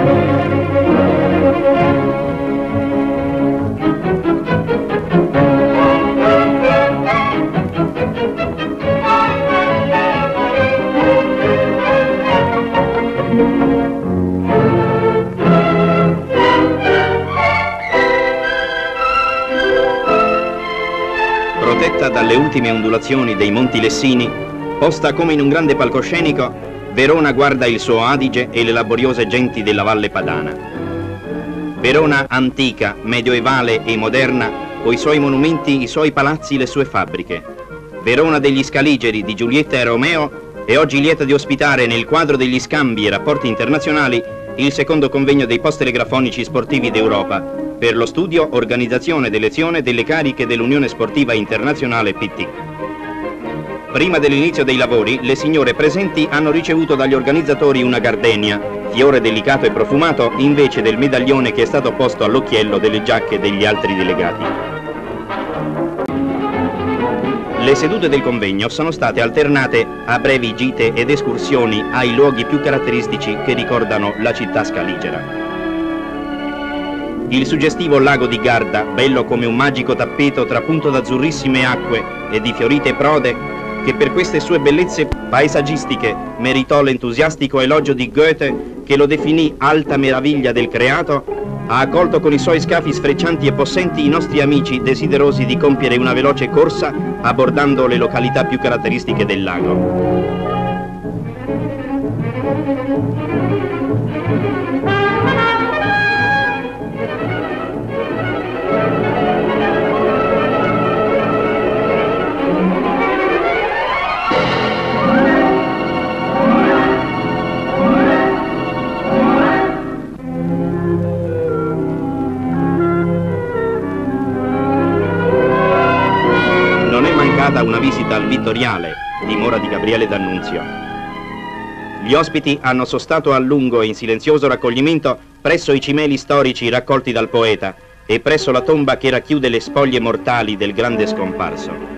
Protetta dalle ultime ondulazioni dei Monti Lessini, posta come in un grande palcoscenico, Verona guarda il suo Adige e le laboriose genti della Valle Padana. Verona antica, medioevale e moderna, coi suoi monumenti, i suoi palazzi, le sue fabbriche. Verona degli Scaligeri, di Giulietta e Romeo, è oggi lieta di ospitare nel quadro degli scambi e rapporti internazionali il secondo convegno dei post-telegrafonici sportivi d'Europa per lo studio, organizzazione ed elezione delle cariche dell'Unione Sportiva Internazionale PT. Prima dell'inizio dei lavori, le signore presenti hanno ricevuto dagli organizzatori una gardenia, fiore delicato e profumato, invece del medaglione che è stato posto all'occhiello delle giacche degli altri delegati. Le sedute del convegno sono state alternate a brevi gite ed escursioni ai luoghi più caratteristici che ricordano la città scaligera. Il suggestivo lago di Garda, bello come un magico tappeto trapunto d'azzurrissime acque e di fiorite prode, che per queste sue bellezze paesaggistiche meritò l'entusiastico elogio di Goethe, che lo definì alta meraviglia del creato, ha accolto con i suoi scafi sfreccianti e possenti i nostri amici desiderosi di compiere una veloce corsa abbordando le località più caratteristiche del lago. Una visita al Vittoriale, dimora di Gabriele D'Annunzio. Gli ospiti hanno sostato a lungo e in silenzioso raccoglimento presso i cimeli storici raccolti dal poeta e presso la tomba che racchiude le spoglie mortali del grande scomparso.